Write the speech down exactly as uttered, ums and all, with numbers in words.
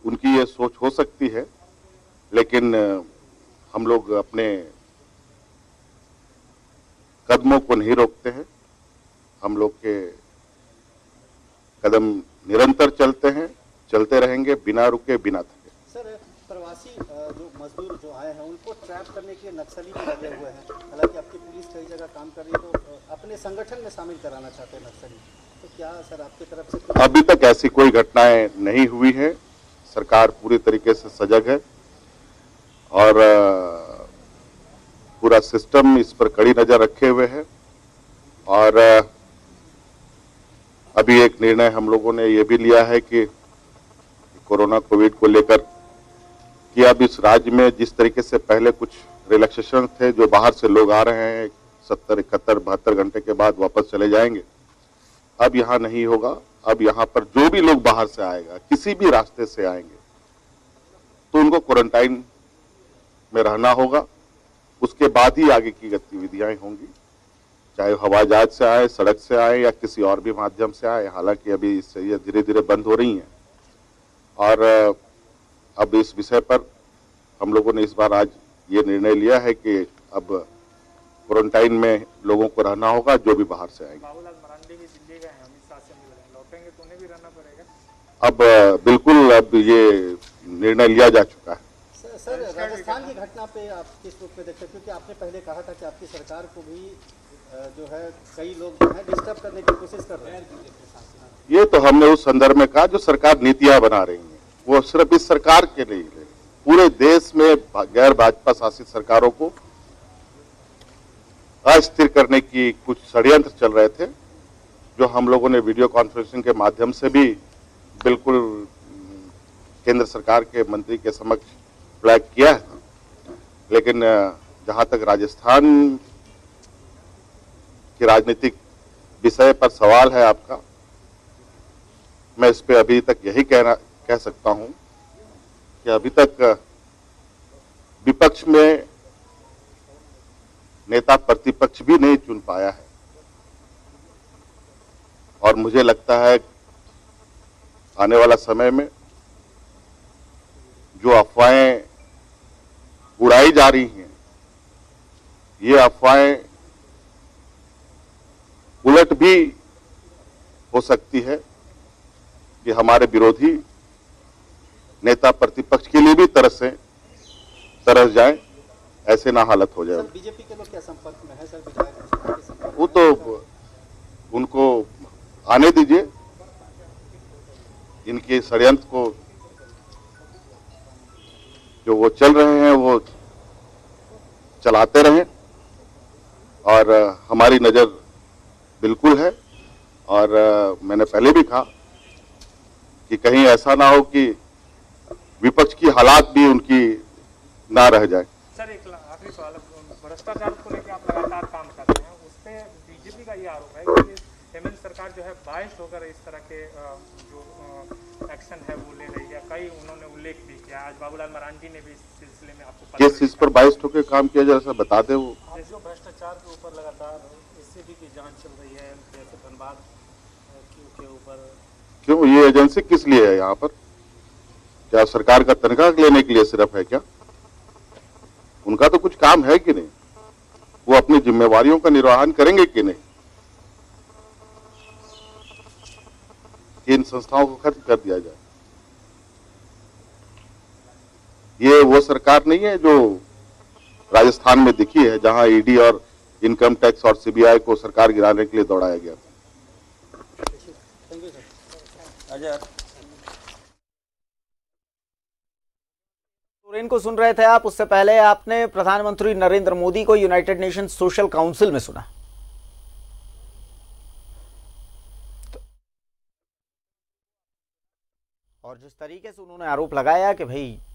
उनकी ये सोच हो सकती है, लेकिन हम लोग अपने कदमों को नहीं रोकते हैं। हम लोग के कदम निरंतर चलते हैं, चलते रहेंगे, बिना रुके, बिना थके। सर, प्रवासी जो मजदूर जो आए हैं उनको ट्रैप करने के नक्सली भी लगे हुए हैं। हालांकि आपकी पुलिस कई जगह काम कर रही है, तो अपने संगठन में शामिल कराना चाहते हैं नक्सली, तो क्या सर आपकी तरफ से? अभी तक ऐसी कोई घटनाएं नहीं हुई है। सरकार पूरी तरीके से सजग है और पूरा सिस्टम इस पर कड़ी नजर रखे हुए है। और अभी एक निर्णय हम लोगों ने ये भी लिया है कि कोरोना कोविड को लेकर कि अब इस राज्य में जिस तरीके से पहले कुछ रिलैक्सेशन थे, जो बाहर से लोग आ रहे हैं सत्तर इकहत्तर बहत्तर घंटे के बाद वापस चले जाएंगे, अब यहाँ नहीं होगा। अब यहाँ पर जो भी लोग बाहर से आएगा, किसी भी रास्ते से आएंगे, तो उनको क्वारंटाइन में रहना होगा। उसके बाद ही आगे की गतिविधियां होंगी, चाहे हवाई जहाज से आए, सड़क से आए या किसी और भी माध्यम से आए। हालांकि अभी इससे ये धीरे धीरे बंद हो रही हैं और अब इस विषय पर हम लोगों ने इस बार आज ये निर्णय लिया है कि अब क्वारंटाइन में लोगों को रहना होगा, जो भी बाहर से आएंगे। बाबूलाल मरांडी भी दिल्ली गए हैं, अमित शाह से मिले, लौटेंगे तो उन्हें भी रहना पड़ेगा। अब बिल्कुल अब ये निर्णय लिया जा चुका है। सर, सर राजस्थान की घटना पे आप किस रूप में देखते हैं? क्योंकि आपने पहले कहा था कि आपकी सरकार को भी जो है कई लोग जो है डिस्टर्ब करने की कोशिश कर रहे हैं। ये तो हमने उस संदर्भ में कहा, जो सरकार नीतियां बना रही है वो सिर्फ इस सरकार के लिए, पूरे देश में गैर भाजपा शासित सरकारों को अस्थिर करने की कुछ षड्यंत्र चल रहे थे, जो हम लोगों ने वीडियो कॉन्फ्रेंसिंग के माध्यम से भी बिल्कुल केंद्र सरकार के मंत्री के समक्ष फ्लैग किया है। लेकिन जहां तक राजस्थान की राजनीतिक विषय पर सवाल है आपका, मैं इस पे अभी तक यही कहना कह सकता हूं कि अभी तक विपक्ष में नेता प्रतिपक्ष भी नहीं चुन पाया है और मुझे लगता है आने वाला समय में जो अफवाहें उड़ाई जा रही हैं, ये अफवाहें उलट भी हो सकती है कि हमारे विरोधी नेता प्रतिपक्ष के लिए भी तरस से तरस जाए, ऐसे ना हालत हो जाए। बीजेपी के लोग क्या संपर्क में है सर? विधायक वो तो उनको आने दीजिए, इनके षड्यंत्र को जो वो चल रहे हैं वो चलाते रहें और हमारी नजर बिल्कुल है। और मैंने पहले भी कहा कि कहीं ऐसा ना हो कि विपक्ष की हालात भी उनकी ना रह जाए। सर एक आखिरी सवाल, भ्रष्टाचार को लेकर आप लगातार काम कर रहे हैं, उस पे बीजेपी का ये आरोप है कि हेमंत सरकार जो है बायस्ड होकर इस तरह के जो एक्शन है वो ले रही है। कई उन्होंने उल्लेख भी किया, आज बाबूलाल मरांडी ने भी इस सिलसिले में आपको किस चीज पर बायस्ड होकर काम किया जाए, बता दे। वो जो भ्रष्टाचार के ऊपर लगातार एससीबी की जांच चल रही है, जैसे धनबाद के ऊपर, क्यों ये एजेंसी किस लिए है यहाँ पर? क्या सरकार का तनख्वाह लेने के लिए सिर्फ है क्या? उनका तो कुछ काम है कि नहीं? वो अपनी जिम्मेवारियों का निर्वहन करेंगे कि नहीं? इन संस्थाओं को खत्म कर दिया जाए। ये वो सरकार नहीं है जो राजस्थान में दिखी है, जहां ईडी और इनकम टैक्स और सीबीआई को सरकार गिराने के लिए दौड़ाया गया। सोरेन को सुन रहे थे आप, उससे पहले आपने प्रधानमंत्री नरेंद्र मोदी को यूनाइटेड नेशन सोशल काउंसिल में सुना। और जिस तरीके से उन्होंने आरोप लगाया कि भाई